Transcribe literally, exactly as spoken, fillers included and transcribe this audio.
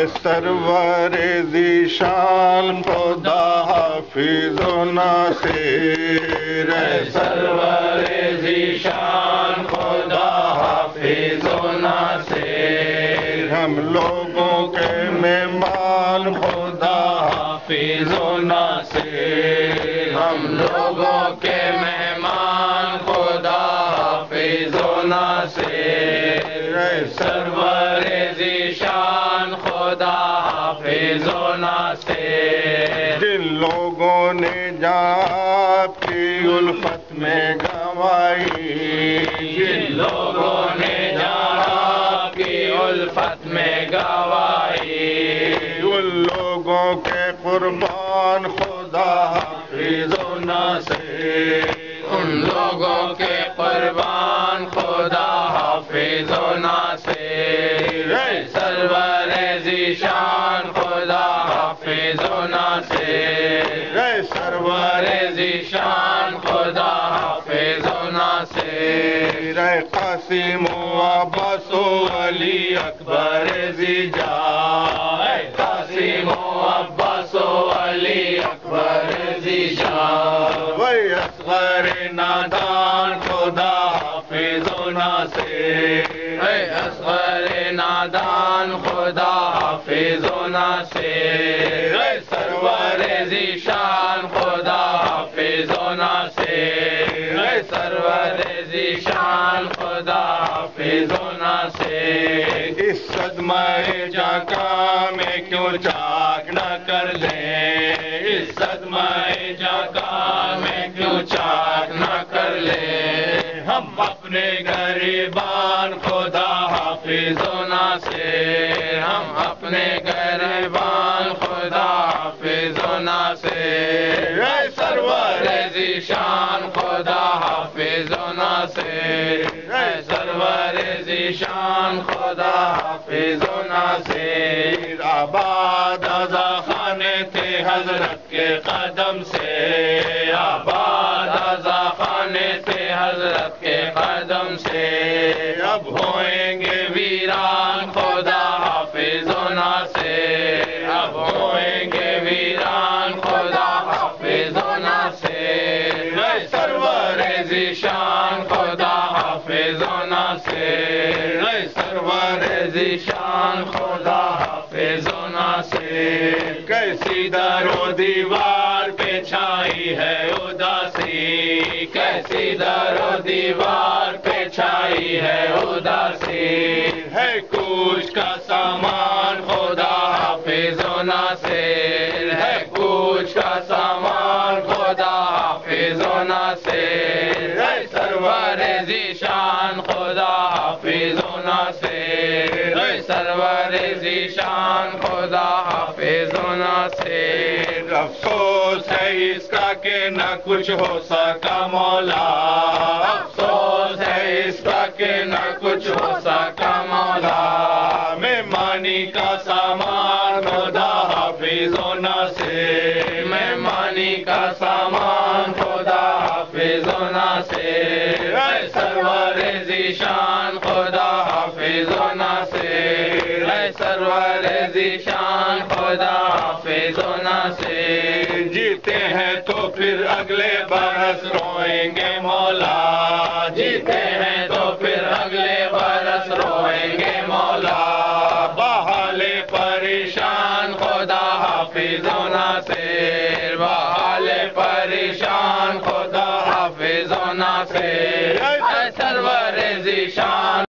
سرور ذیشان خدا حافظ و ناصر، سرور ذیشان خدا حافظ و ناصر، ہم لوگوں کے مہمان خدا حافظ و ناصر، ہم لوگوں کے مہمان خدا حافظ و ناصر، سرور ذیشان خدا حافظ و ناصر، جن لوگوں نے جان آپ کی الفت میں گوائی، جن لوگوں نے جان آپ کی الفت میں گوائی، ان لوگوں کے قربان خدا حافظ و ناصر، ان لوگوں کے قربان خدا حافظ و ناصر، سرور ذیشان خدا حافظ و ناصر، سرور ذیشان خدا حافظ و ناصر، قاسم و عباس و علی اکبر زیجا، قاسم و عباس و علی اکبر زیجا، وہی اصغر نادان خدا حافظ و ناصر، اے اصغر نادان خدا حافظ و ناصر، اے سرور ذیشان خدا حافظ و ناصر، اے سرور ذیشان خدا حافظ و ناصر، اس صدمہ جاکا میں کیوں چاک نہ کر لیں، اس صدمہ جاکا میں کیوں چاک نہ کر لیں، ہم اپنے غریبان خدا حافظ و ناصر، ہم اپنے غریبان خدا حافظ و ناصر، اے سرور ذیشان خدا حافظ و ناصر، اے سرور ذیشان خدا حافظ و ناصر، آباد رضا خانے تھے حضرت کے قدم سے، آباد رضا خانے تھے حضرت کے قدم سے، اب ہوئیں گے ویران خدا حافظ و ناصر، اب ہوئیں گے ویران خدا حافظ و ناصر، اے سرور ذیشان خدا حافظ و ناصر، اے سرور ذیشان خدا حافظ و ناصر، کیسی در و دیوار پہ چھائی ہے اداسی، کیسی در و دیوار پہ چھائی ہے اداسی، ہے کوچ کا سامان خدا حافظ و ناصر، ہے کوچ کا سامان خدا حافظ و ناصر، ہے سرور ذیشان خدا حافظ و ناصر، ہے سرور ذیشان خدا حافظ و ناصر، افسوس ہے اس کا کہ نہ کچھ ہو سکا مولا، افسوس ہے اس کا کہ نہ کچھ ہو سکا مولا، مہمانی کا سامان خدا حافظ و ناصر، مہمانی کا سامان خدا حافظ و ناصر، اے سرور ذیشان خدا حافظ و ناصر، اے سرور ذیشان خدا حافظ و ناصر، جیتے ہیں تو پھر اگلے برس روئیں گے مولا، جیتے ہیں تو پھر اگلے برس روئیں گے مولا، بحال پریشان خدا حافظ و ناصر، بحال پریشان خدا حافظ و ناصر، اے سرور ذیشان